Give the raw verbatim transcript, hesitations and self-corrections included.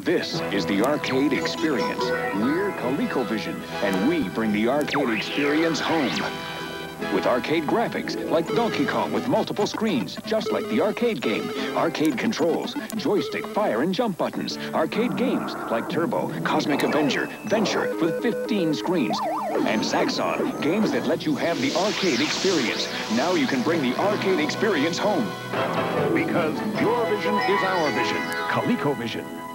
This is the arcade experience. We're Coleco Vision, and we bring the arcade experience home. With arcade graphics, like Donkey Kong with multiple screens, just like the arcade game. Arcade controls, joystick, fire, and jump buttons. Arcade games, like Turbo, Cosmic Avenger, Venture, with fifteen screens. And Zaxxon, games that let you have the arcade experience. Now you can bring the arcade experience home. Because your vision is our vision. Coleco Vision.